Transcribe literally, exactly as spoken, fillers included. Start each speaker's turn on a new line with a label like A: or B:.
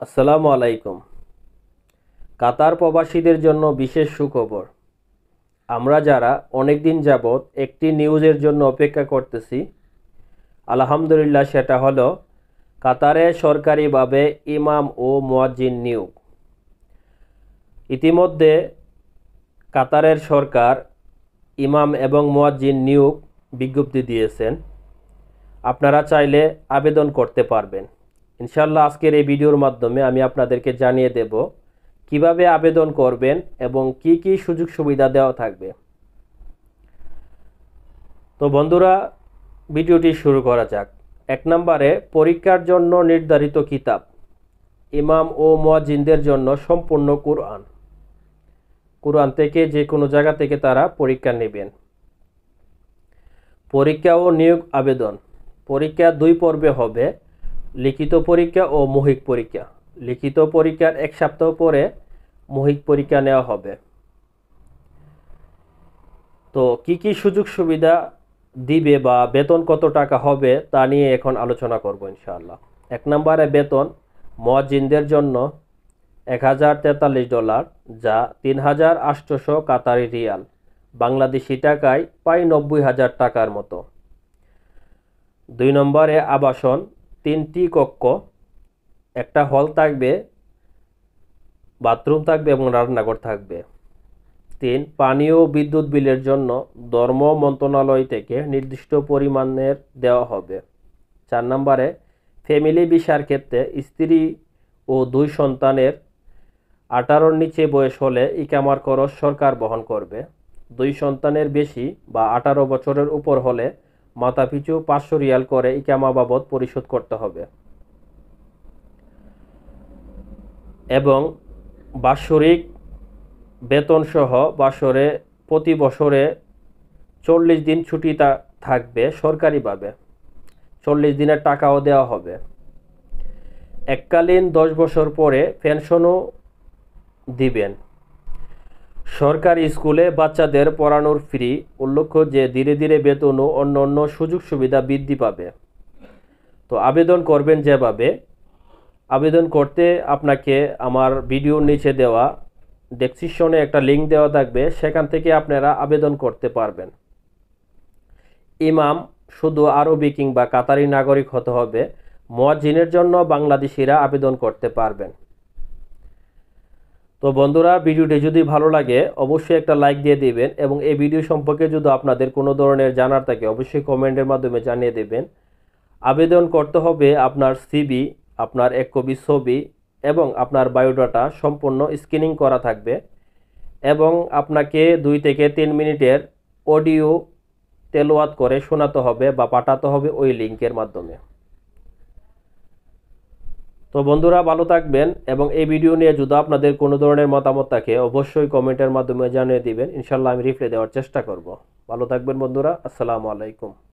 A: আসসালামু আলাইকুম। কাতার প্রবাসীদের জন্য বিশেষ সুখবর। আমরা যারা অনেক দিন যাবৎ একটি নিউজের জন্য অপেক্ষা করতেছি, আলহামদুলিল্লাহ সেটা হলো কাতারে সরকারিভাবে ইমাম ও মুয়াজ্জিন নিয়োগ। ইতিমধ্যে কাতারের সরকার ইমাম এবং মুয়াজ্জিন নিয়োগ বিজ্ঞপ্তি দিয়েছেন। আপনারা চাইলে আবেদন করতে পারবেন। ইনশাল্লাহ আজকের এই ভিডিওর মাধ্যমে আমি আপনাদেরকে জানিয়ে দেব কিভাবে আবেদন করবেন এবং কি কি সুযোগ সুবিধা দেওয়া থাকবে। তো বন্ধুরা, ভিডিওটি শুরু করা যাক। এক নম্বরে, পরীক্ষার জন্য নির্ধারিত কিতাব। ইমাম ও মুয়াজ্জিনদের জন্য সম্পূর্ণ কুরআন কুরআন থেকে যে কোনো জায়গা থেকে তারা পরীক্ষা নেবেন। পরীক্ষা ও নিয়োগ আবেদন। পরীক্ষা দুই পর্বে হবে, লিখিত পরীক্ষা ও মৌখিক পরীক্ষা। লিখিত পরীক্ষার এক সপ্তাহ পরে মৌখিক পরীক্ষা নেওয়া হবে। তো কি কি সুযোগ সুবিধা দিবে বা বেতন কত টাকা হবে তা নিয়ে এখন আলোচনা করব ইনশাআল্লাহ। এক নম্বরে বেতন মুয়াজ্জিনদের জন্য এক হাজার তেতাল্লিশ ডলার, যা তিন হাজার আটশোশো কাতারি রিয়াল, বাংলাদেশি টাকায় প্রায় নব্বই হাজার টাকার মতো। দুই নম্বরে আবাসন, তিনটি কক্ষ, একটা হল থাকবে, বাথরুম থাকবে এবং রান্নাঘর থাকবে। তিন, পানি ও বিদ্যুৎ বিলের জন্য ধর্ম মন্ত্রণালয় থেকে নির্দিষ্ট পরিমাণের দেওয়া হবে। চার নম্বরে ফ্যামিলি ভিসার ক্ষেত্রে স্ত্রী ও দুই সন্তানের আঠারোর নিচে বয়স হলে ইকামার খরচ সরকার বহন করবে। দুই সন্তানের বেশি বা আঠারো বছরের উপর হলে মাথাপিছু পাঁচশো রিয়াল করে ইকামা বাবদ পরিশোধ করতে হবে এবং বাৎসরিক বেতনসহ বছরে প্রতি বছরে চল্লিশ দিন ছুটি থাকবে সরকারিভাবে। চল্লিশ দিনের টাকাও দেওয়া হবে। এককালীন দশ বছর পরে পেনশনও দিবেন। সরকারি স্কুলে বাচ্চাদের পড়ানোর ফ্রি। উল্লেখ্য যে ধীরে ধীরে বেতন ও অন্য অন্য সুযোগ সুবিধা বৃদ্ধি পাবে। তো আবেদন করবেন যেভাবে, আবেদন করতে আপনাকে আমার ভিডিওর নিচে দেওয়া ডেসক্রিপশনে একটা লিঙ্ক দেওয়া থাকবে, সেখান থেকে আপনারা আবেদন করতে পারবেন। ইমাম শুধু আরবি কিংবা কাতারি নাগরিক হতে হবে। মুয়াজ্জিনের জন্য বাংলাদেশিরা আবেদন করতে পারবেন। তো বন্ধুরা, ভিডিওটি যদি ভালো লাগে অবশ্যই একটা লাইক দিয়ে দিবেন এবং এই ভিডিও সম্পর্কে যদি আপনাদের কোনো ধরনের জানার থাকে অবশ্যই কমেন্টের মাধ্যমে জানিয়ে দেবেন। আবেদন করতে হবে আপনার সিভি, আপনার এক কপি ছবি এবং আপনার বায়োডাটা সম্পূর্ণ স্ক্যানিং করা থাকবে এবং আপনাকে দুই থেকে তিন মিনিটের অডিও তেলাওয়াত করে শোনাতে হবে বা পাঠাতে হবে ওই লিঙ্কের মাধ্যমে। তো বন্ধুরা, ভালো থাকবেন এবং এই ভিডিও নিয়ে যদি আপনাদের কোনো ধরনের মতামত থাকে অবশ্যই কমেন্টের মাধ্যমে জানিয়ে দিবেন। ইনশাল্লাহ আমি রিপ্লাই দেওয়ার চেষ্টা করব। ভালো থাকবেন বন্ধুরা। আসসালামু আলাইকুম।